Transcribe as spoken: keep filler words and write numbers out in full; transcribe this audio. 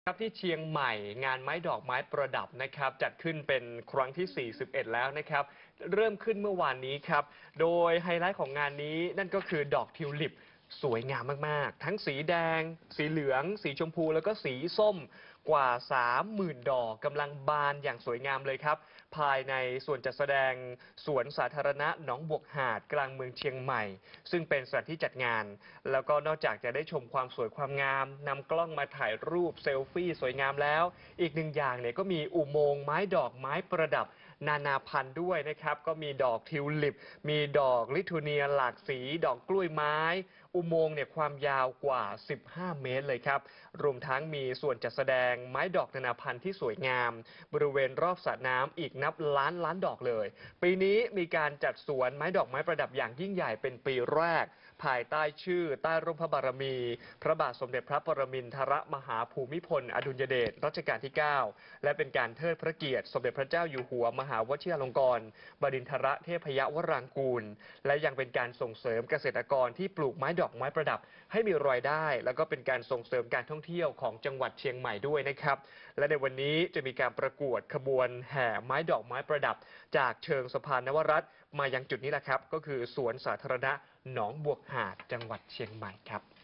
ครับที่เชียงใหม่งานไม้ดอกไม้ประดับนะครับจัดขึ้นเป็นครั้งที่ สี่สิบเอ็ด แล้วนะครับเริ่มขึ้นเมื่อวานนี้ครับโดยไฮไลท์ของงานนี้นั่นก็คือดอกทิวลิปสวยงามมากๆทั้งสีแดงสีเหลืองสีชมพูแล้วก็สีส้มกว่า สามหมื่น ดอกกำลังบานอย่างสวยงามเลยครับภายในส่วนจัดแสดงสวนสาธารณะหนองบวกหาดกลางเมืองเชียงใหม่ซึ่งเป็นสถานที่จัดงานแล้วก็นอกจากจะได้ชมความสวยความงามนำกล้องมาถ่ายรูปเซลฟี่สวยงามแล้วอีกหนึ่งอย่างเนี่ยก็มีอุโมงค์ไม้ดอกไม้ประดับนานาพันธุ์ด้วยนะครับก็มีดอกทิวลิปมีดอกลิทูเนียหลากสีดอกกล้วยไม้อุโมงค์เนี่ยความยาวกว่า สิบห้า เมตรเลยครับรวมทั้งมีส่วนจัดแสดงไม้ดอกนานาพันธุ์ที่สวยงามบริเวณรอบสระน้ำอีกนับล้านล้านดอกเลยปีนี้มีการจัดสวนไม้ดอกไม้ประดับอย่างยิ่งใหญ่เป็นปีแรกภายใต้ชื่อใต้ร่มพระบารมี พระบาทสมเด็จพระปรมินทรมหาภูมิพลอดุลยเดชรัชกาลที่ เก้า และเป็นการเทิดพระเกียรติสมเด็จพระเจ้าอยู่หัวมหาวชิรลงกรณ์บดินทรเทพยวรางกูลและยังเป็นการส่งเสริมเกษตรกรที่ปลูกไม้ดอกไม้ประดับให้มีรายได้ แล้วก็เป็นการส่งเสริมการท่องเที่ยวของจังหวัดเชียงใหม่ด้วยนะครับและในวันนี้จะมีการประกวดขบวนแห่ไม้ดอกไม้ประดับจากเชิงสะพานนวรัตน์มายังจุดนี้แหละครับก็คือสวนสาธารณะหนองบวกหาดจังหวัดเชียงใหม่ครับ